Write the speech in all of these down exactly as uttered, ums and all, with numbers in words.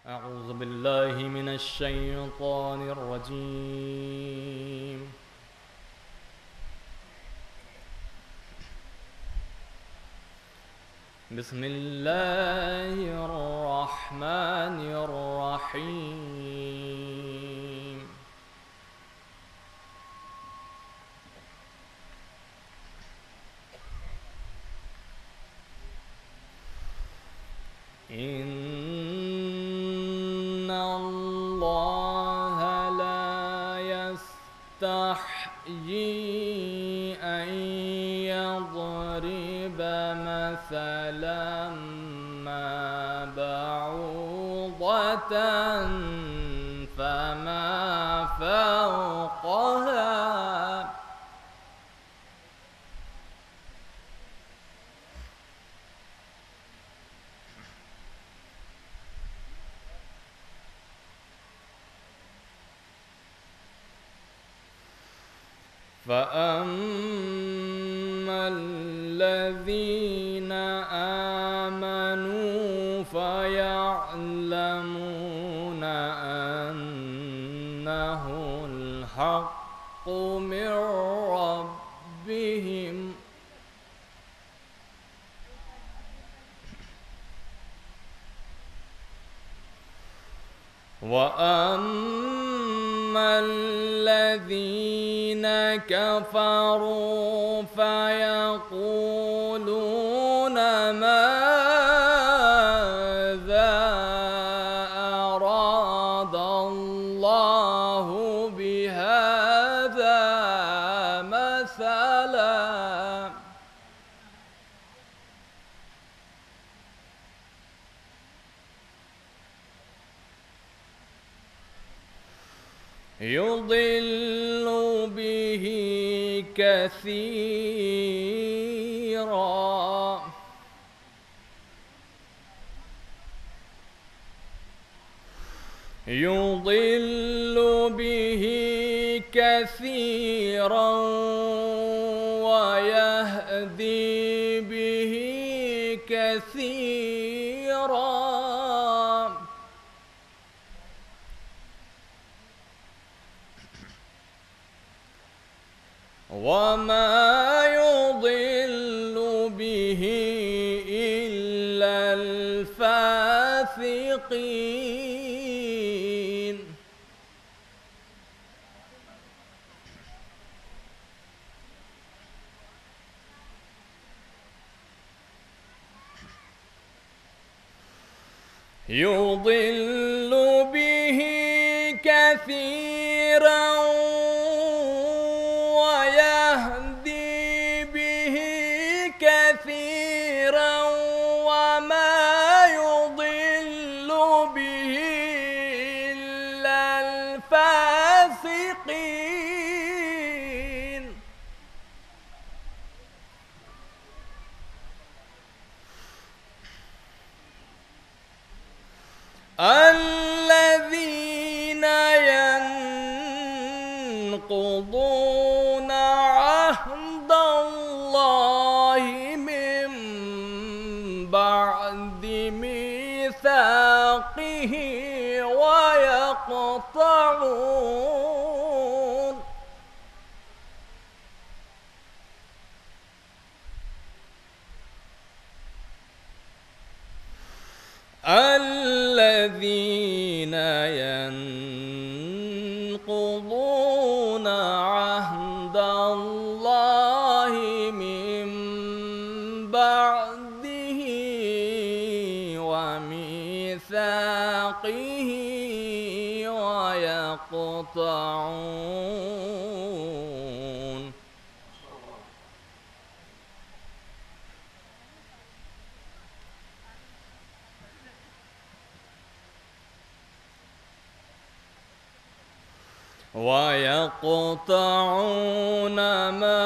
أعوذ بالله من الشيطان الرجيم. بسم الله الرحمن الرحيم. إن الله لا يستحيي أن يضرب مثلا ما بعوضة فما فوقها فأما الذين آمنوا فيعلمون أنه الحق من ربهم وأما الذين كفروا فيقولون ماذا أراد الله بهذا مثلا يضل به كثيرا يضل به كثيرا ويهدي به كثيرا وما يضل به إلا الفاسقين يضل به كثيرا ويهدي به كثيرا وما يضل به إلا الفاسقين الذين ينقضون عهد الله من بعد ميثاقه ويقطعون الذين ينقضون عهد الله من بعده وميثاقه ويقطعون ويقطعون ما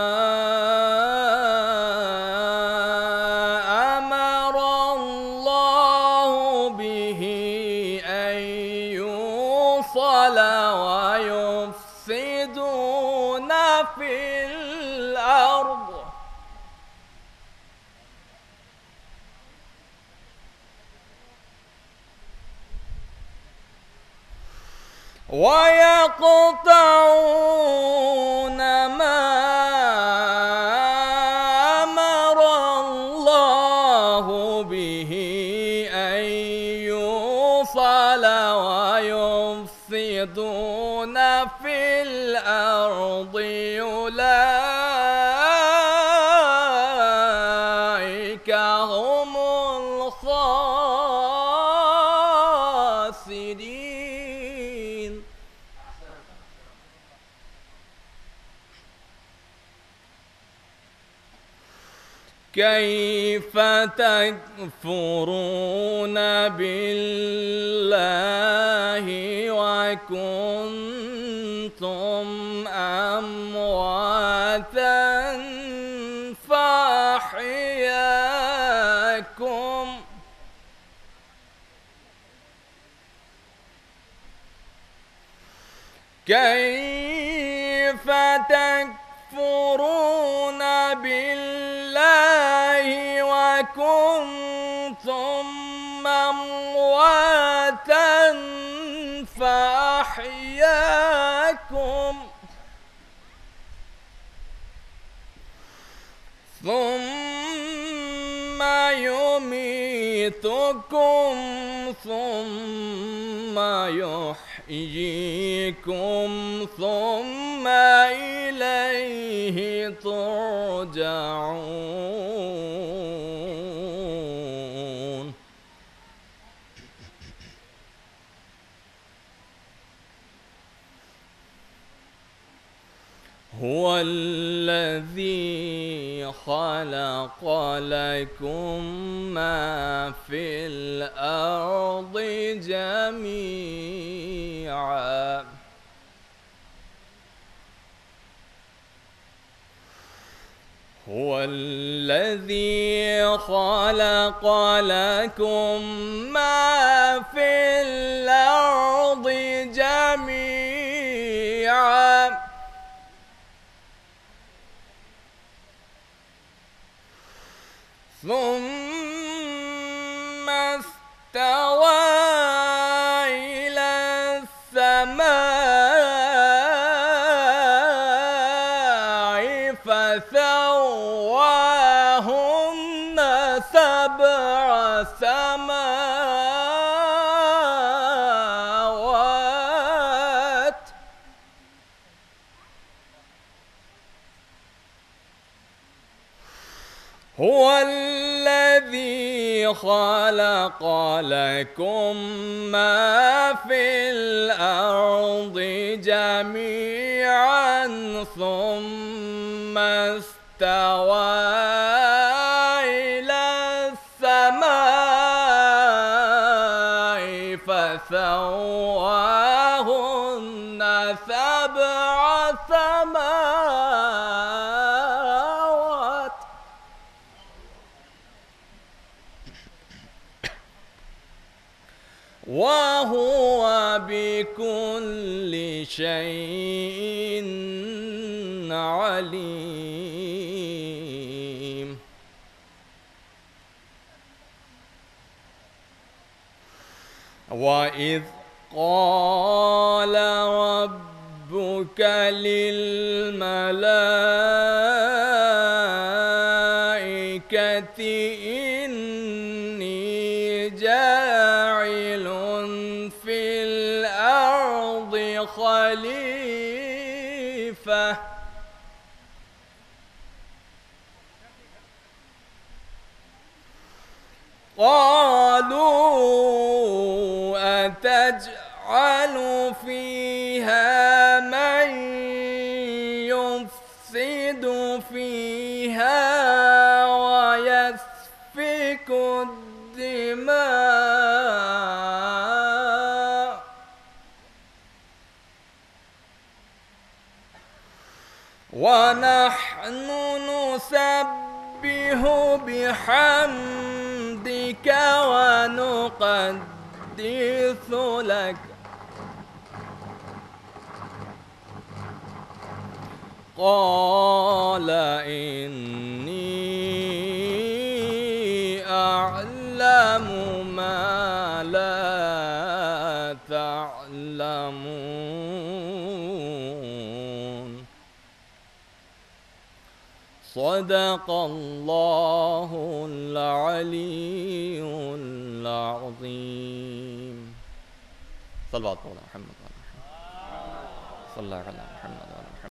أمر الله به أن يوصل ويفسدون في الأرض ويقطعون ما أمر الله به أن يوصل ويفسدون في الأرض أولئك هم الخاسرين. كيف تكفرون بالله وكنتم أمواتا فأحياكم كيف تكفرون بالله وكنتم أمواتا فأحياكم ثم يميتكم ثم يحييكم ثم إليه ترجعون. هو الذي خلق لكم ما في الأرض جميعا هو الذي خلق لكم ما في الأرض جميعا ثم استوى إلى السماء فسواهن سبع سماوات هو الذي خلق لكم ما في الأرض جميعا ثم استوى إلى السماء فسواهن سبع سماوات وهو بكل شيء عليم. وإذ قال ربك للملائكة إني جاعل في الأرض خليفة قالوا أتجعل فيها من يفسد فيها ويسفك الدماء ونحن نسبح بحمدك ونقدس لك قال إني أعلم ما لا تعلمون. صدق الله العلي العظيم. صلى الله على محمد وعلى محمد. صلى الله على محمد وعلى محمد.